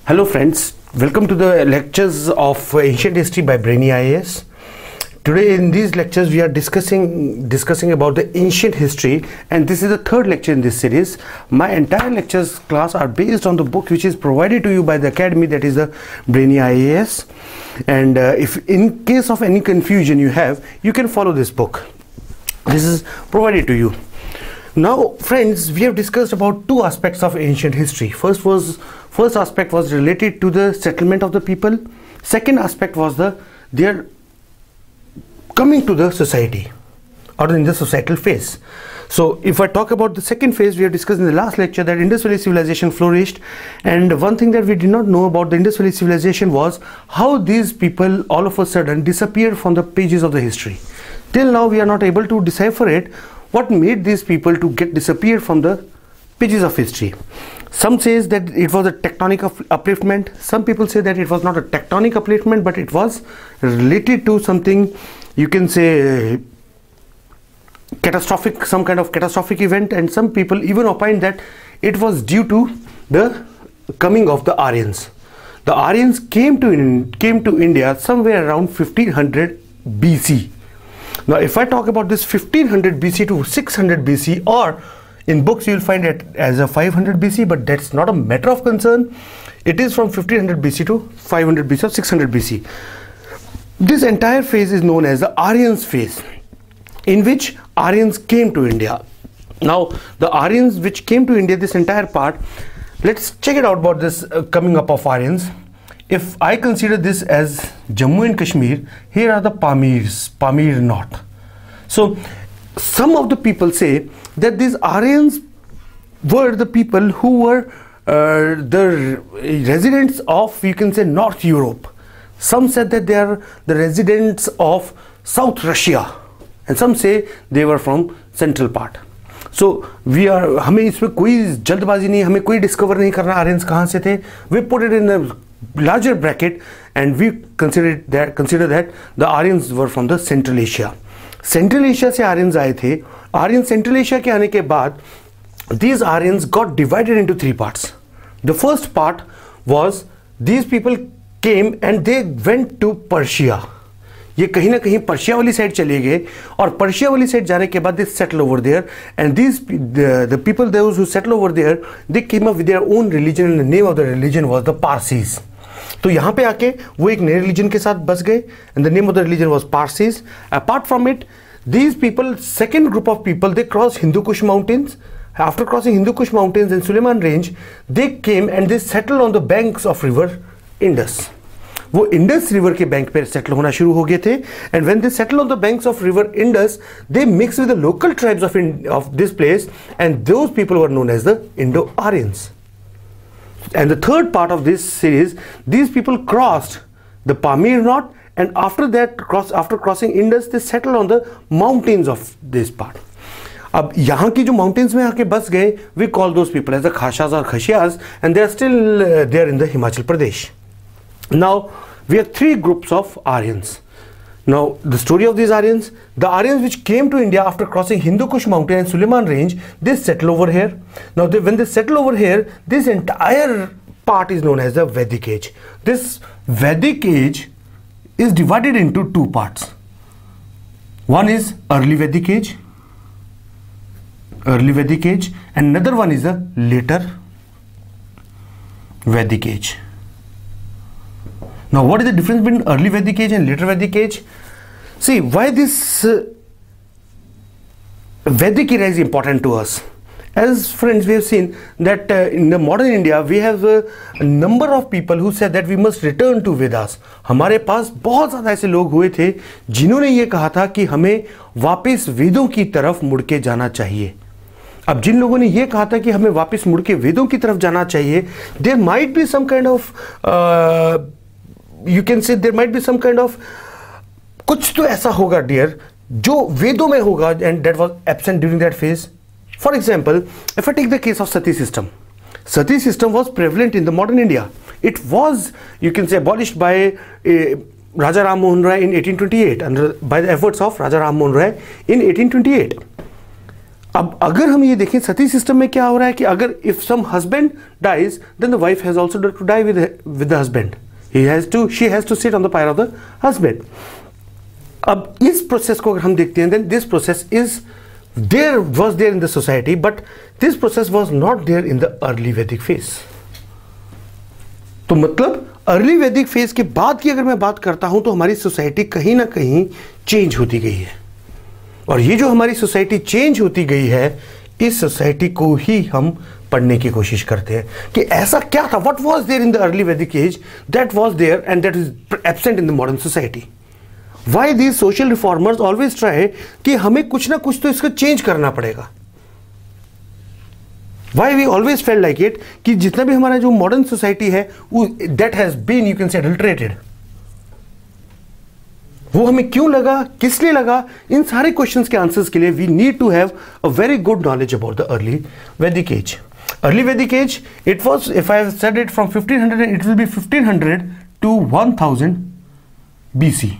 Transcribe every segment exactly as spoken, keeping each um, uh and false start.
Hello friends, welcome to the lectures of Ancient History by Brainy I A S. Today in these lectures we are discussing discussing about the ancient history, and this is the third lecture in this series. My entire lectures class are based on the book which is provided to you by the academy, that is the Brainy I A S. And uh, if in case of any confusion you have, you can follow this book. This is provided to you. Now friends, we have discussed about two aspects of ancient history. First was first aspect was related to the settlement of the people. Second aspect was the their coming to the society or in the societal phase. So if I talk about the second phase, we have discussed in the last lecture that Indus Valley civilization flourished, and one thing that we did not know about the Indus Valley civilization was how these people all of a sudden disappeared from the pages of the history. Till now we are not able to decipher it. What made these people to get disappeared from the pages of history? Some says that it was a tectonic upliftment. Some people say that it was not a tectonic upliftment, but it was related to something, you can say, catastrophic, some kind of catastrophic event. And some people even opine that it was due to the coming of the Aryans. The Aryans came to in, came to India somewhere around fifteen hundred B C. Now if I talk about this fifteen hundred B C to six hundred B C, or in books you will find it as a five hundred B C, but that's not a matter of concern. It is from fifteen hundred B C to five hundred B C or six hundred B C. This entire phase is known as the Aryans phase, in which Aryans came to India. Now the Aryans which came to India, this entire part, let's check it out about this uh, coming up of Aryans. If I consider this as Jammu and Kashmir, here are the Pamirs, Pamir North. So some of the people say that these Aryans were the people who were uh, the residents of, you can say, North Europe. Some said that they are the residents of South Russia, and some say they were from central part. So we are, हमें इसमें कोई जल्दबाजी नहीं, हमें कोई discover नहीं करना Aryans कहाँ से थे. We put it in a larger bracket and we consider that consider that the Aryans were from the Central Asia. Central Asia से Aryans आए थे. Aryans Central Asia के आने के बाद these Aryans got divided into three parts. The first part was these people came and they went to Persia. ये कहीं ना कहीं पर्शिया वाली साइड चले गए, और पर्शिया वाली साइड जाने के बाद they settled over there, and these the, the people those who settled over there, they came up with their own religion, and the name of the religion was the Parsis. तो यहाँ पे आके वो एक नए रिलीजन के साथ बस गए, and the name of the religion was Parsis. Apart from it, these people, second group of people, they crossed Hindu Kush mountains. After crossing Hindu Kush mountains and Suleiman range, they came and they settled on the banks of river Indus. वो Indus river के bank पे settle होना शुरू हो गए थे, and when they settle on the banks of river Indus, they mix with the local tribes of of this place, and those people were known as the Indo Aryans. And the third part of this series, these people crossed the Pamir knot, and after that cross after crossing Indus, they settle on the mountains of this part. अब यहाँ की जो mountains में आके बस गए, we call those people as the Khashas और Khasiyas, and they are still there in the Himachal Pradesh. Now we have three groups of Aryans. Now the story of these Aryans, the Aryans which came to India after crossing Hindu Kush mountain and Suleiman range, they settle over here. Now they, when they settle over here, this entire part is known as the Vedic age. This Vedic age is divided into two parts. One is early Vedic age, early Vedic age, and another one is the later Vedic age. Now what is the difference between early Vedic age and later Vedic age? See, why this uh, Vedic era is important to us. As friends, we have seen that uh, in the modern India we have uh, a number of people who said that we must return to Vedas. हमारे पास बहुत ज़्यादा ऐसे लोग हुए थे जिन्होंने ये कहा था कि हमें वापस वेदों की तरफ मुड़ के जाना चाहिए. अब जिन लोगों ने ये कहा था कि हमें वापस मुड़ के वेदों की तरफ जाना चाहिए, there might be some kind of uh, you can say there might be some kind of कुछ तो ऐसा होगा डियर जो वेदों में होगा, and that was absent during that phase. For example, if I take the case of Sati system, Sati system was prevalent in the modern India. It was, you can say, abolished by uh, Raja Ram Mohan Rai in eighteen twenty-eight, under by the efforts of Raja Ram Mohan Rai in eighteen twenty-eight. अब अगर हम ये देखें सती system में क्या हो रहा है कि अगर if some husband dies then the wife has also to die with with the husband, he has to she has to sit on the pyre of the husband. अब इस प्रोसेस को अगर हम देखते हैं, then this process is there was there in the society, but this process was not there in the early वैदिक phase. तो मतलब अर्ली वैदिक फेज के बाद की अगर मैं बात करता हूं तो हमारी सोसाइटी कहीं ना कहीं चेंज होती गई है, और ये जो हमारी सोसाइटी चेंज होती गई है, इस सोसाइटी को ही हम पढ़ने की कोशिश करते हैं कि ऐसा क्या था, what was there in the early Vedic age that was there and that is absent in the modern society. Why these social reformers always try कि हमें कुछ ना कुछ तो इसको चेंज करना पड़ेगा। Why we always felt like it कि जितना भी हमारा जो मॉडर्न सोसाइटी है वो that has been you can say adulterated, वो हमें क्यों लगा, किस लिए लगा, इन सारे क्वेश्चंस के आंसर्स के लिए we need to have a very good knowledge about the early Vedic age. Early Vedic age it was, if I have said it from fifteen hundred, it will be fifteen hundred to one thousand BC,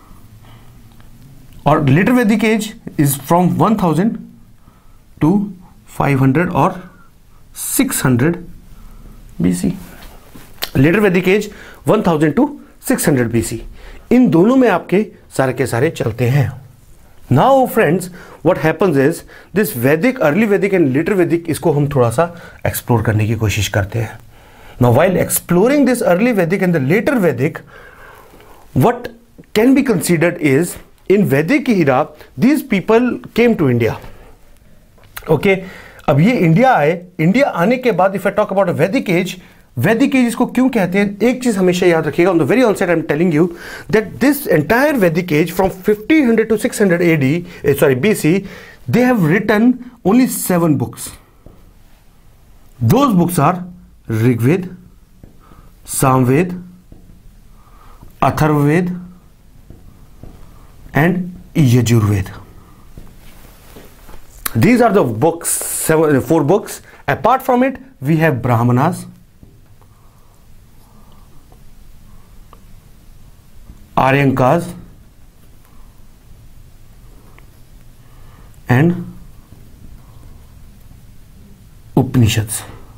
और later वैदिक age is from one thousand to five hundred और six hundred BC. Later वैदिक age one thousand to six hundred BC, इन दोनों में आपके सारे के सारे चलते हैं। Now friends what happens is this Vedic, early वैदिक एंड लेटर वैदिक, इसको हम थोड़ा सा एक्सप्लोर करने की कोशिश करते हैं। Now while exploring this early वैदिक and the later Vedic, what can be considered is in Vedic era these people came to India. Okay, अब ये इंडिया आए, इंडिया आने के बाद if I talk about Vedic age, Vedic age इसको क्यों कहते हैं, एक चीज हमेशा याद रखिएगा, on the very onset I am telling you that this entire Vedic age from fifteen hundred to six hundred AD, sorry BC, they have written only seven books. Those books are Rigveda, Samaveda, Atharvaveda and Yajurveda. These are the books, seven, four books. Apart from it, we have Brahmanas, Aryankas, and Upanishads.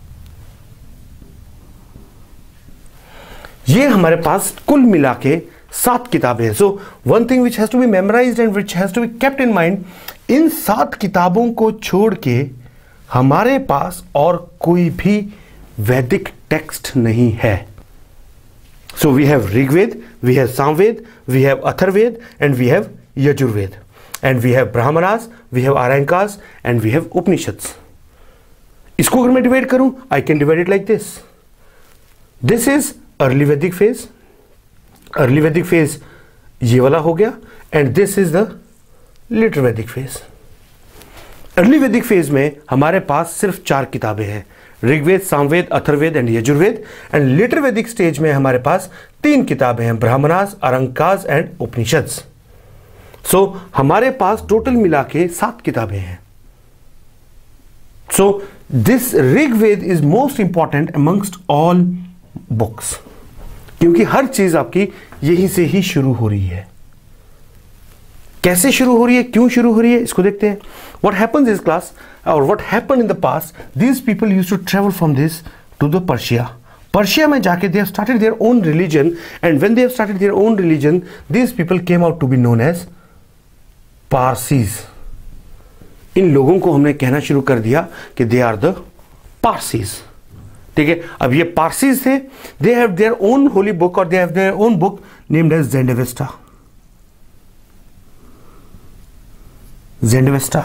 ये हमारे पास कुल मिला के सात किताबें हैं। So one thing which has to be memorized and which has to be kept in mind, इन सात किताबों को छोड़ के हमारे पास और कोई भी वैदिक टेक्स्ट नहीं है। So we have Rigveda, we have Samaveda, we have Atharvaveda and we have Yajurveda, and we have Brahmanas, we have Aranyakas and we have Upanishads. इसको अगर मैं डिवाइड करूं, I can divide it like this. This is early वैदिक फेज, अर्ली वैदिक phase ये वाला हो गया, and this is the later Vedic phase. Early वैदिक फेज में हमारे पास सिर्फ चार किताबें हैं, Rigveda, Samaveda, Atharvaveda and Yajurveda, and later Vedic stage में हमारे पास तीन किताबें हैं, ब्राह्मणास, आर्यंकास एंड उपनिषद्स। सो हमारे पास टोटल मिला के सात किताबें हैं। So this Rigveda is most important amongst all books, क्योंकि हर चीज आपकी यहीं से ही शुरू हो रही है। कैसे शुरू हो रही है, क्यों शुरू हो रही है, इसको देखते हैं। व्हाट हैपेंस इज क्लास, और what happened in the past, these people used to travel from this to the Persia. Persia में जाके they have started their own religion, and when they have started their own religion, these people came out to be known as Parsis. इन लोगों को हमने कहना शुरू कर दिया कि दे आर द पारसीज। ठीक है, अब ये पारसीज थे, they have their own holy book, और they have their own book named as Zend Avesta. Zend Avesta.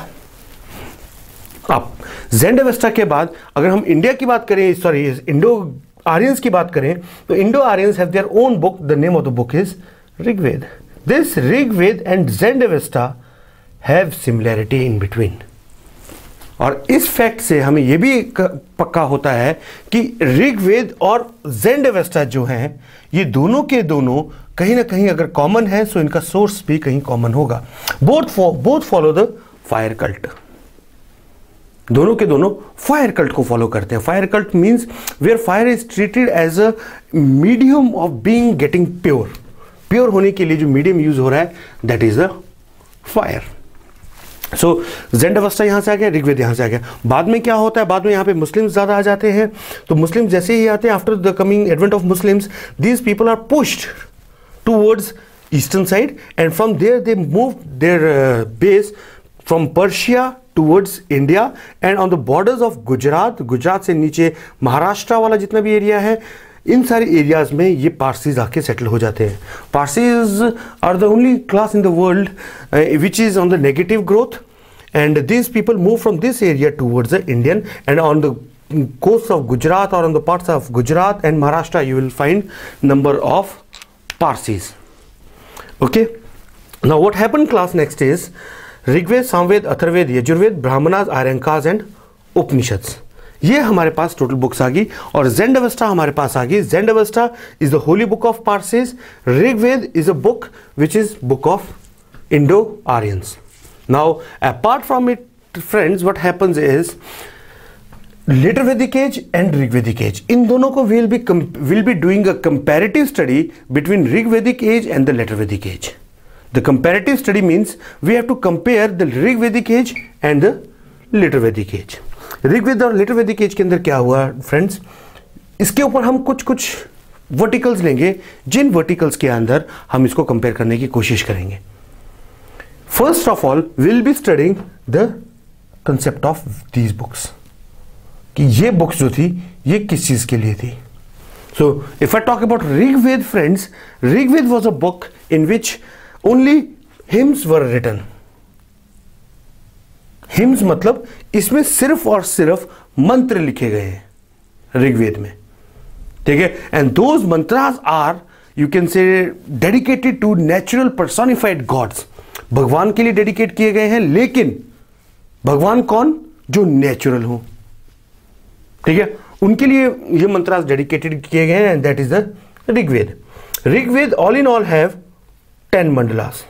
अब ज़ेंडवेस्टा के बाद अगर हम इंडिया की बात करें, सॉरी इंडो आर्यंस की बात करें, तो Indo Aryans have their own book, the name of the book is Rigveda. This Rigveda and Zend Avesta have similarity in between, और इस फैक्ट से हमें यह भी पक्का होता है कि ऋग्वेद और ज़ेंडवेस्टा जो हैं, ये दोनों के दोनों कहीं ना कहीं अगर कॉमन है, सो इनका सोर्स भी कहीं कॉमन होगा। Both both follow the fire cult, दोनों के दोनों फायर कल्ट को फॉलो करते हैं। Fire cult means where fire is treated as a medium of being getting pure. Pure होने के लिए जो मीडियम यूज हो रहा है, that is the fire. So Zend Avesta यहाँ से आ गया, ऋग्वेद यहाँ से आ गया। बाद में क्या होता है, बाद में यहाँ पे मुस्लिम्स ज़्यादा आ जाते हैं। तो मुस्लिम जैसे ही आते हैं, after the coming advent of Muslims, these people are pushed towards eastern side, and from there they move their base from Persia towards India, and on the borders of Gujarat, Gujarat से नीचे महाराष्ट्र वाला जितना भी एरिया है, इन सारे एरियाज में ये Parsis आके सेटल हो जाते हैं। Parsis are the only class in the world which is on the negative growth, and this people move from this area towards the Indian, and on the coast of Gujarat or on the parts of Gujarat and Maharashtra you will find number of Parsis. Okay, now what happened class next is Rigveda, Samaveda, Atharvaveda, Yajurveda, Brahmanas, Aranyakas and Upanishads, ये हमारे पास total books आ गई। और ज़ेंड अवस्था हमारे पास आ गई। Zend Avesta is the holy book of Parsis. Rigveda is a book which is book of Indo Aryans. Now apart from it friends, what happens is later वैदिक age and Rigvedic age, इन दोनों को will be will be doing a comparative study between Rigvedic age and the later वैदिक age. The comparative study means we have to compare the Rigvedic age and the later Vedic age. Rigveda और later वैदिक as के अंदर क्या हुआ friends, इसके ऊपर हम कुछ कुछ वर्टिकल्स लेंगे, जिन वर्टिकल्स के अंदर हम इसको कंपेयर करने की कोशिश करेंगे। First of all will be studying the concept of these books, कि ये बुक्स जो थी ये किस चीज के लिए थी। So if I talk about Rigveda friends, Rigveda was a book in which only hymns were written. Hymns मतलब इसमें सिर्फ और सिर्फ मंत्र लिखे गए हैं ऋग्वेद में, ठीक है। And those mantras are you can say dedicated to natural personified gods, भगवान के लिए डेडिकेट किए गए हैं, लेकिन भगवान कौन, जो नेचुरल हो, ठीक है, उनके लिए ये मंत्रास डेडिकेटेड किए गए हैं, and that is the Rigveda. Rigveda all in all have ten mandalas.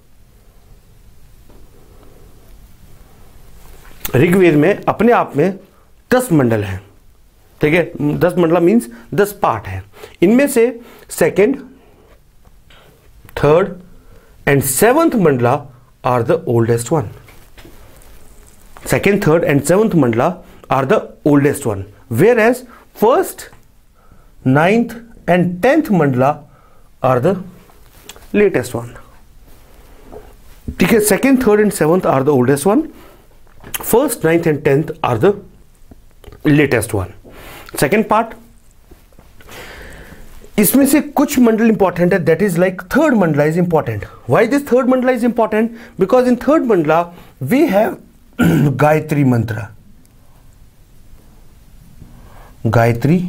Rigveda में अपने आप में दस मंडल हैं, ठीक है। दस मंडला मीन्स दस पार्ट है। इनमें से second, third and seventh mandala are the oldest one. Second, third and seventh mandala are the oldest one, where as first, ninth and tenth mandala are the latest one, ठीक है। Second, third and seventh are the oldest one, first, ninth and tenth are the latest one. Second part, इसमें से कुछ मंडल important है, that is like third mandala is important. Why this third mandala is important? Because in third mandala we have Gayatri mantra, Gayatri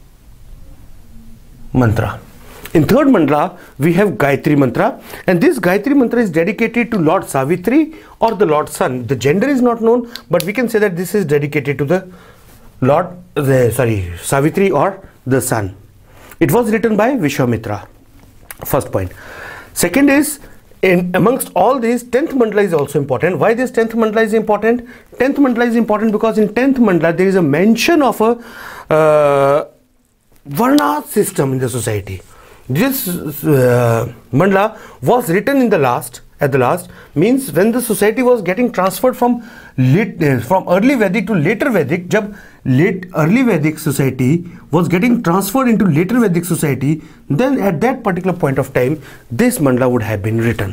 mantra. In third mandala we have Gayatri mantra, and this Gayatri mantra is dedicated to Lord Savitri or the Lord Sun. The gender is not known, but we can say that this is dedicated to the Lord the, sorry Savitri or the Sun. It was written by Vishwamitra. First point. Second is, in amongst all these, tenth mandala is also important. Why this tenth mandala is important? Tenth mandala is important because in tenth mandala there is a mention of a uh, Varna system in the society. This uh, mandala was written in the last, at the last, means when the society was getting transferred from lit, uh, from early Vedic to later Vedic, जब late early Vedic society was getting transferred into later Vedic society, then at that particular point of time, this mandala would have been written.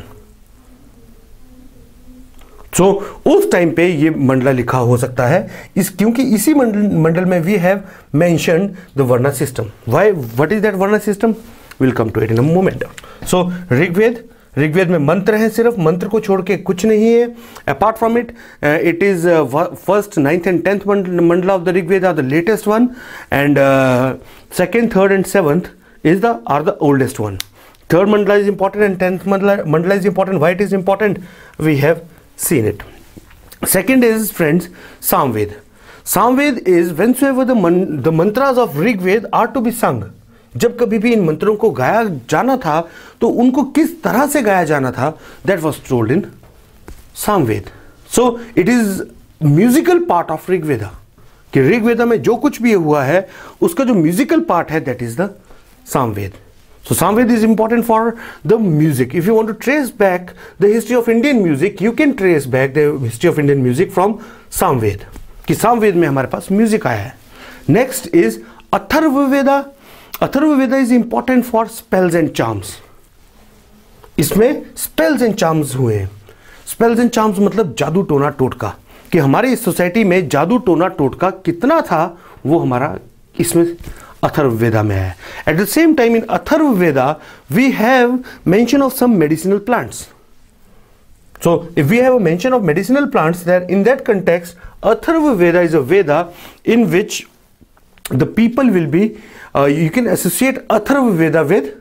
So उस time पे ये मंडला लिखा हो सकता है, इस क्योंकि इसी मंडल मंडल में we have mentioned the varna system. Why, what is that varna system? Will come to it in a moment. So Rigveda, Rigveda में मंत्र हैं, सिर्फ मंत्र को छोड़ के कुछ नहीं है. Apart from it, it is first, ninth and tenth mandala of the Rigveda are the latest one, and second, third and seventh is the are the oldest one. Third mandala is important and tenth mandala mandala is important. Why it is important? We have seen it. Second is, friends, Samved. Samved is whensoever the man, the mantras of Rigved are to be sung. जब कभी भी इन मंत्रों को गाया जाना था तो उनको किस तरह से गाया जाना था, that was told in Samved. So it is musical part of Rigveda. कि ऋग्वेदा में जो कुछ भी हुआ है उसका जो म्यूजिकल पार्ट है that is the Samved. So Samved is important for the music. If you want to trace back the history of Indian music, you can trace back the history of Indian music from Samved. कि Samved में हमारे पास music आया है. Next is Atharvaveda. Atharvaveda is important for spells and charms. इसमें spells and charms हुए हैं. Spells and charms मतलब जादू टोना टोटका, कि हमारे इस सोसाइटी में जादू टोना टोटका कितना था वो हमारा इसमें अथर्ववेदा में है. At the same time in Atharvaveda we have mention of some medicinal plants. So if we have a mention of medicinal plants, there in that context Atharvaveda is a Veda in which the people will be, you can associate Atharvaveda with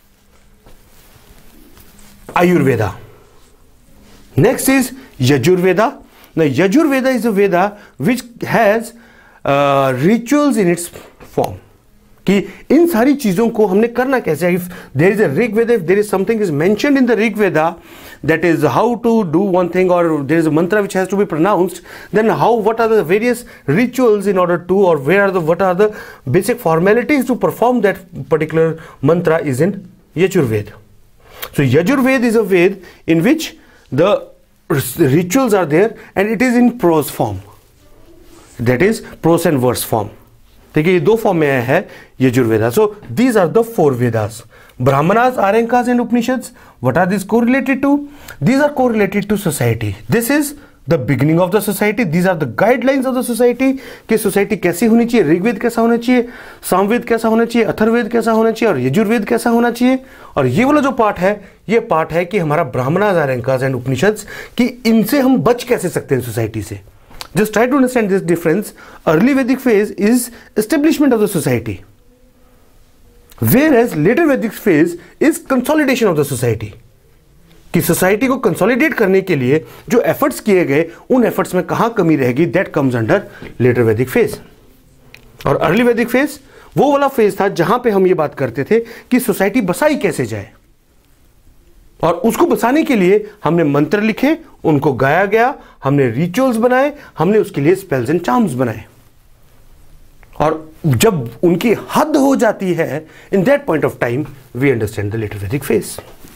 Ayurveda. Next is Yajurveda. Now Yajurveda is a Veda which has uh, rituals in its form. कि इन सारी चीजों को हमने करना कैसे है. If there is a Rig Veda, if there is something is mentioned in the Rig Veda, that is how to do one thing, or there is a mantra which has to be pronounced, then how, what are the various rituals in order to, or where are the, what are the basic formalities to perform that particular mantra is in Yajurveda. So Yajurveda is a Veda in which the rituals are there and it is in prose form, that is prose and verse form. ठीक है, ये दो form में है Yajurveda. So these are the four Vedas. Brahmanas, Aranyakas and Upanishads. What are this correlated to? These are correlated to society. This is the beginning of the society. These are the guidelines of the society कि society कैसी होनी चाहिए. ऋग्वेद कैसा होना चाहिए, सामवेद कैसा होना चाहिए, अथर्ववेद कैसा होना चाहिए और यजुर्वेद कैसा होना चाहिए. और ये वाला जो पार्ट है, ये पार्ट है कि हमारा ब्राह्मणास, आर्यंकास एंड उपनिषद्स, कि इनसे हम बच कैसे सकते हैं सोसाइटी से. Just try to understand this difference. Early Vedic phase is establishment of the society, whereas later Vedic phase is consolidation of the society. कि सोसाइटी को कंसोलिडेट करने के लिए जो एफर्ट्स किए गए, उन एफर्ट्स में कहां कमी रहेगी, that comes under later Vedic phase. और अर्ली वैदिक फेज वो वाला फेज था जहां पे हम ये बात करते थे कि सोसाइटी बसाई कैसे जाए, और उसको बसाने के लिए हमने मंत्र लिखे, उनको गाया गया, हमने रिचुअल्स बनाए, हमने उसके लिए स्पेल्स एंड चार्म्स बनाए. और जब उनकी हद हो जाती है, in that point of time we understand the later Vedic phase.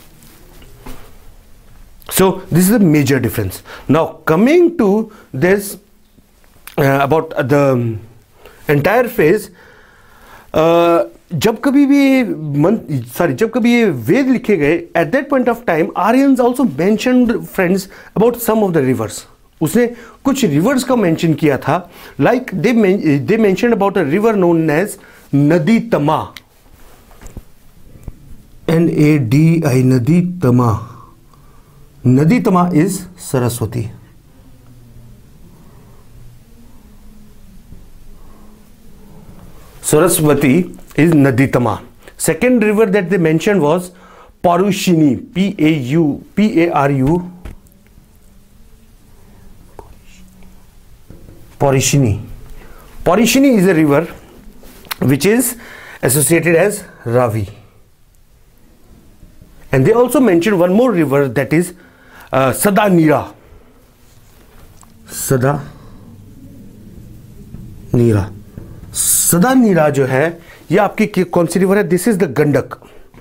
So this is a major difference. Now coming to this uh, about the entire phase, uh, जब कभी भी सॉरी जब कभी ये वेद लिखे गए, at that point of time Aryans also mentioned friends about some of the rivers. उसने कुछ रिवर्स का मेंशन किया था. Like they they mentioned about a river known as Naditama. N A D I नदी तमा. Naditama is Saraswati. Saraswati is Naditama. Second river that they mentioned was Parushini, P A U P A R U Parushini. Parushini is a river which is associated as Ravi. And they also mentioned one more river that is uh, Sadanira. Sadanira. Sadanira जो है ये आपकी कौन सी river है? This is the Gandak.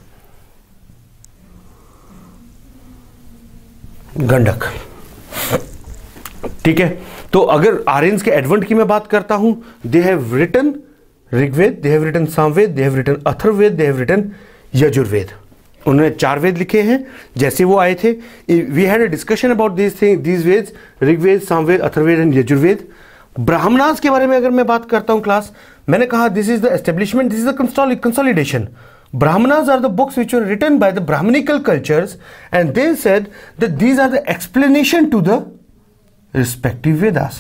Gandak. ठीक है. तो अगर आर्यंस के एडवेंट की मैं बात करता हूं, they have written Rigveda, they have written Samaveda, they have written Atharvaveda, they have written Yajurveda. उन्होंने चार वेद लिखे हैं जैसे वो आए थे. We had a discussion about this thing, these Vedas, Rigveda, Samaveda, Atharvaveda and Yajurveda. Brahmanas के बारे में अगर मैं बात करता हूं क्लास, मैंने कहा this is the establishment, this is the consolidation. Brahmanas are the books which were written by the Brahminical cultures, and they said that these are the explanation to the respective Vedas.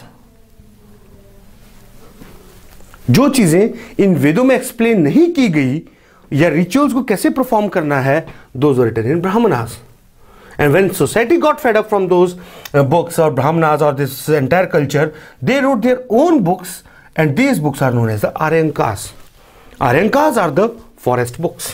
जो चीजें इन वेदों में explain नहीं की गई या rituals को कैसे परफॉर्म करना है, those were written in Brahmanas. And when society got fed up from those uh, books or Brahmanas or this entire culture, they wrote their own books, and these books are known as the Aryankas. Aryankas are the forest books.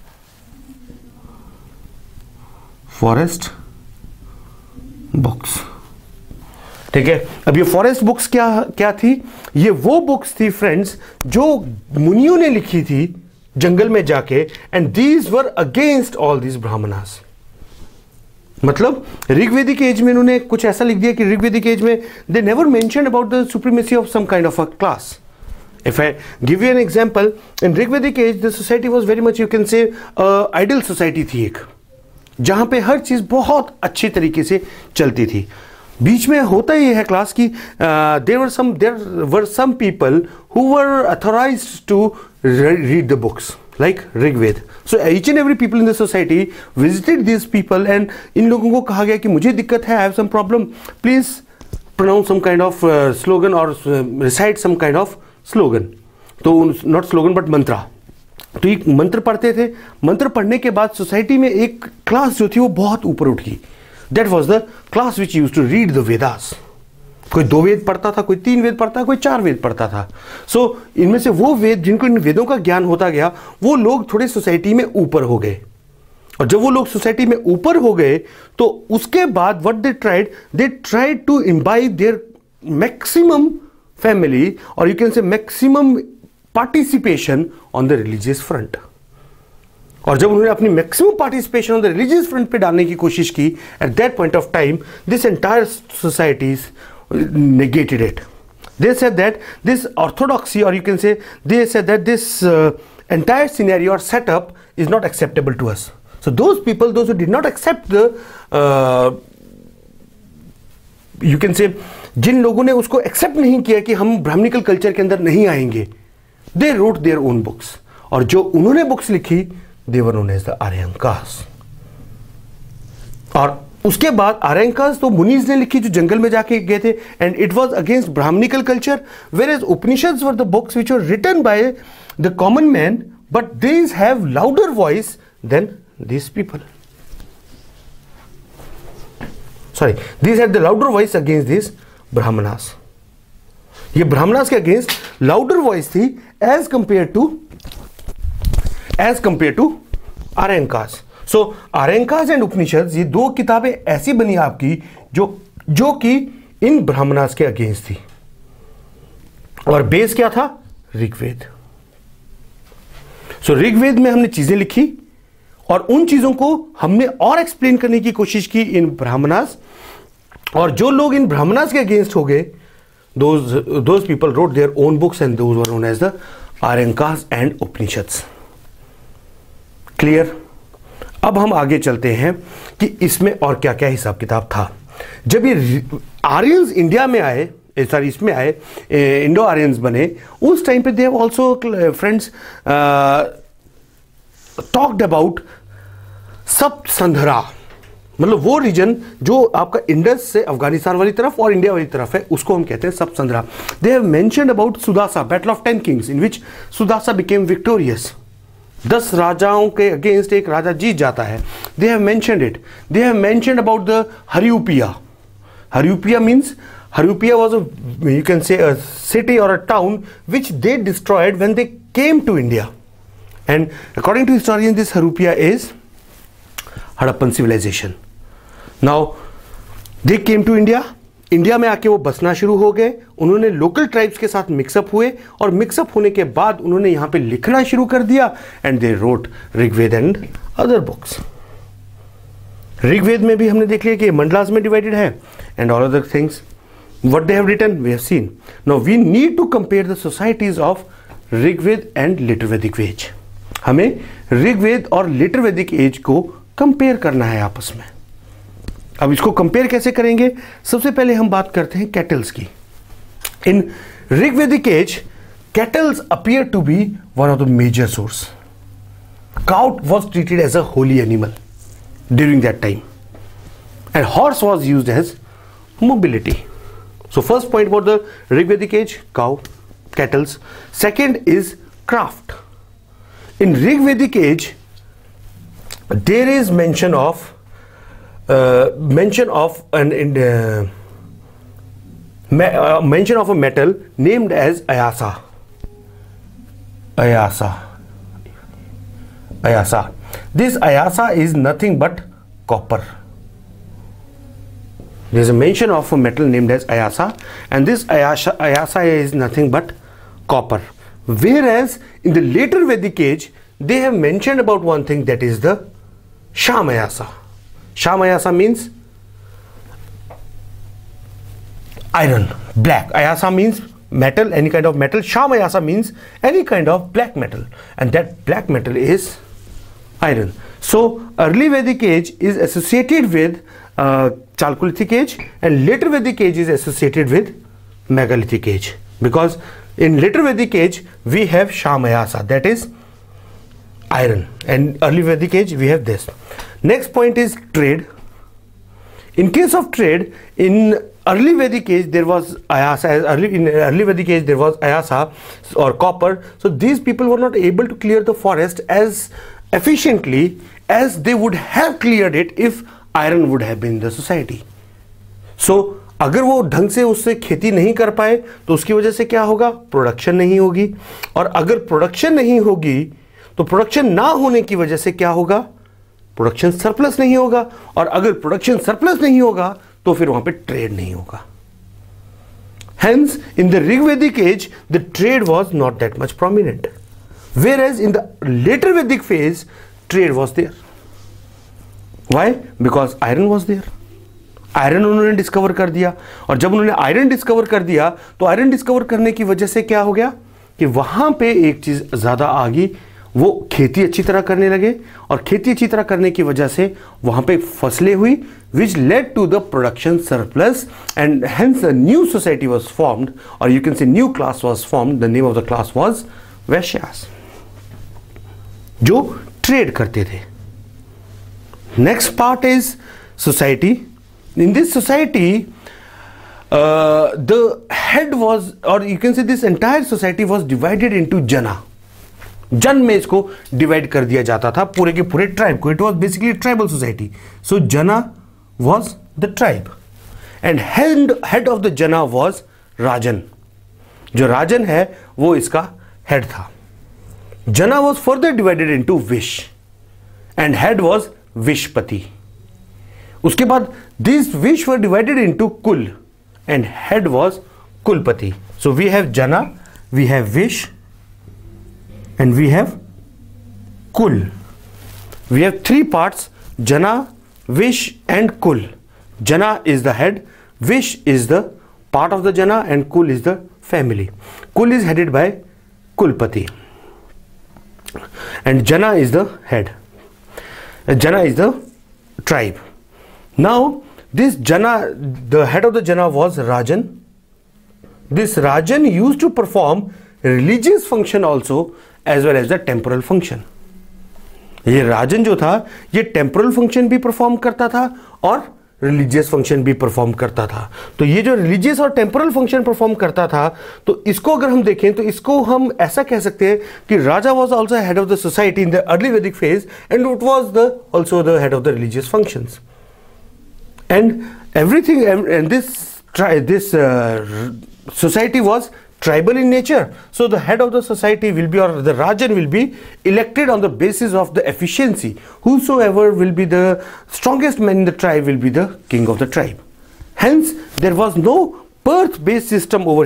Forest books. ठीक है. अब ये forest books क्या क्या थी? ये वो books थी फ्रेंड्स जो मुनियों ने लिखी थी जंगल में जाके, and these were against all these Brahmanas. मतलब ऋग्वेदिक एज में इन्होंने कुछ ऐसा लिख दिया कि ऋग्वेदिक एज में they never mention about the supremacy of some kind of a class. If I give you an example, in Rigvedic age the society was very much, you can say, uh, ideal society थी एक, जहाँ पे हर चीज़ बहुत अच्छी तरीके से चलती थी। बीच में होता ही है क्लास की there were some there were some people who were authorized to read the books like Rigveda. So each and every people in the society visited this people, and इन लोगों को कहा गया कि मुझे दिक्कत है, I have some problem, please pronounce some kind of slogan और recite some kind of slogan. तो नॉट स्लोगन बट मंत्रा। तो एक मंत्र पढ़ते थे। मंत्र पढ़ने के बाद सोसाइटी में एक क्लास जो थी वो बहुत ऊपर उठ गई। That was the class which use to read the Vedas. कोई दो वेद पढ़ता था, कोई तीन वेद पढ़ता था, कोई चार वेद पढ़ता था। सो so, इनमें से वो वेद जिनको इन वेदों का ज्ञान होता गया, वो लोग थोड़े सोसाइटी में ऊपर हो गए। और जब वो लोग सोसाइटी में ऊपर हो गए तो उसके बाद what they tried they tried to imbibe their maximum family, or you can say maximum participation on the religious front। और जब उन्होंने अपनी maximum participation on the religious front पे डालने की कोशिश की, at that point of time this entire societies negated it। they said that this orthodoxy, or you can say they said that this uh, entire scenario or setup is not acceptable to us। so those people, those who did not accept the uh, you can say जिन लोगों ने उसको accept नहीं किया कि हम Brahminical culture के अंदर नहीं आएंगे, they wrote their own books. और जो उन्होंने बुक्स लिखी, they were known as the Aranyakas. और उसके बाद आर्यंकास तो मुनीज ने लिखी जो जंगल में जाके गए थे, and it was against Brahmanical culture, whereas Upanishads were the books which were written by the common man, but these have louder voice than these people. Sorry, these have the louder voice against this Brahmanas. ये ब्राह्मणास के against louder voice थी as compare to as compare to Aranyakas. So Aranyakas and Upanishad, ये दो किताबें ऐसी बनी आपकी जो जो कि इन ब्राह्मणास के अगेंस्ट थी। और बेस क्या था? ऋग्वेद। सो ऋग्वेद में हमने चीजें लिखी और उन चीजों को हमने और एक्सप्लेन करने की कोशिश की इन ब्राह्मणास। और जो लोग इन ब्राह्मणास के अगेंस्ट हो गए, those those people wrote their own books and those were known as the Aranyakas and Upanishads. Clear? अब हम आगे चलते हैं कि इसमें और क्या क्या हिसाब किताब था। जब ये आर्यंस इंडिया में आए, सॉरी इसमें आए, इंडो आर्यंस बने, उस टाइम पे they have also friends talked about Sapta संधरा। मतलब वो रीजन जो आपका इंडस से अफगानिस्तान वाली तरफ और इंडिया वाली तरफ है, उसको हम कहते हैं सप्त संधरा। They have mentioned about Sudasa, battle of ten kings, in which Sudasa became victorious. दस राजाओं के अगेंस्ट एक राजा जीत जाता है। They have mentioned it. They have mentioned about the Hariyupiya. Hariyupiya means Hariyupiya was a, you can say, a city और a town which they destroyed when they came to India. And according to historians, this Harupia is Harappan civilization. Now they came to India. India में आके वो बसना शुरू हो गए। उन्होंने local tribes के साथ मिक्सअप हुए और मिक्सअप होने के बाद उन्होंने यहाँ पे लिखना शुरू कर दिया, and they wrote Rigveda and other books. Rigveda में भी हमने देख लिया कि मंडलास में डिवाइडेड है, and all other things what they have written we have seen. Now we need to compare the societies of Rigveda and later Vedic age. हमें ऋग्वेद और लिटर वैदिक एज को कंपेयर करना है आपस में। अब इसको कंपेयर कैसे करेंगे? सबसे पहले हम बात करते हैं कैटल्स की। In Rigvedic age cattles appear to be one of the major source. Cow was treated as a holy animal during that time, and horse was used as mobility. So first point about the Rigvedic age, cow, cattles. Second is craft. In Rigvedic age, there is mention of uh, mention of an uh, me, uh, mention of a metal named as Ayasa. Ayasa. Ayasa. This Ayasa is nothing but copper. There is a mention of a metal named as Ayasa, and this Ayasa, Ayasa is nothing but copper. Whereas in the later Vedic age they have mentioned about one thing, that is the Shah Mayasa. Shah Mayasa means iron, black. Ayasa means metal, any kind of metal. Shah Mayasa means any kind of black metal, and that black metal is iron. So early Vedic age is associated with uh, Chalcolithic age, and later Vedic age is associated with Megalithic age, because in later Vedic age we have Shah Mayasa, that is iron, and early Vedic age we have this. Next point is trade. In case of trade, in early Vedic age there was Ayasa. Early in early Vedic age there was Ayasa or copper. So these people were not able to clear the forest as efficiently as they would have cleared it if iron would have been in the society. So अगर वो ढंग से उससे खेती नहीं कर पाए तो उसकी वजह से क्या होगा, प्रोडक्शन नहीं होगी, और अगर प्रोडक्शन नहीं होगी तो प्रोडक्शन ना होने की वजह से क्या होगा, प्रोडक्शन सरप्लस नहीं होगा, और अगर प्रोडक्शन सरप्लस नहीं होगा तो फिर वहां पे ट्रेड नहीं होगा. Hence in the Rigvedic age the trade was not that much prominent, whereas in the later Vedic phase trade was there. Why? Because iron was there. Iron उन्होंने डिस्कवर कर दिया, और जब उन्होंने आयरन डिस्कवर कर दिया तो आयरन डिस्कवर करने की वजह से क्या हो गया कि वहां पे एक चीज ज्यादा आ गई, वो खेती अच्छी तरह करने लगे, और खेती अच्छी तरह करने की वजह से वहां पे फसलें हुई, which led to the production surplus, and hence a new society was formed, और you can say new class was formed. The name of the class was Vaishyas, जो ट्रेड करते थे. Next part is society. In this society, uh, the head was, or you can say this entire society was divided into jana. जन में इसको divide कर दिया जाता था पूरे के पूरे ट्राइब को. It was basically tribal society. So jana was the tribe, and head head of the jana was rajan. जो राजन है वो इसका हेड था. Jana was further divided into vish, and head was vishpati. उसके बाद this vish were divided into kul, and head was kulpati. So we have jana, we have vish, and we have kul. We have three parts: jana, vish and kul. Jana is the head, vish is the part of the jana, and kul is the family. Kul is headed by kulpati, and jana is the head. Jana is the tribe. Now this jana, the head of the jana was rajan. This rajan used to perform religious function also, as well as the temporal function. ये राजन जो था ये temporal function भी perform करता था और religious function भी perform करता था. तो ये जो रिलीजियस और टेम्पोरल फंक्शन परफॉर्म करता था, तो इसको अगर हम देखें तो इसको हम ऐसा कह सकते हैं कि राजा was also head of the society in the early वैदिक phase, and it was the also the head of the religious functions, and everything, and this this society was tribal in nature. So the head of the society will be, or the rajan will be elected on the basis of the efficiency. Whosoever will be the strongest man in the tribe will be the king of the tribe. Hence there was no birth based system over